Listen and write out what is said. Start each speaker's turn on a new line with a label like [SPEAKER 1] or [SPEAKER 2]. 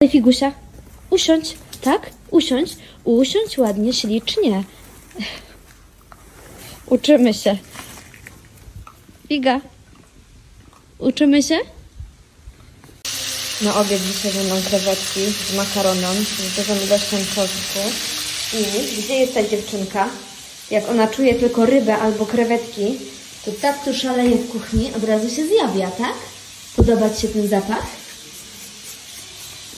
[SPEAKER 1] Figusia, usiądź, tak? Usiądź. Usiądź ładnie, ślicznie. Uczymy się. Figa. Uczymy się? Na obiad dzisiaj będą krewetki z makaronem, z dużą ilością czosnku. I gdzie jest ta dziewczynka? Jak ona czuje tylko rybę albo krewetki, to tak tu szaleje w kuchni, od razu się zjawia, tak? Podoba ci się ten zapach?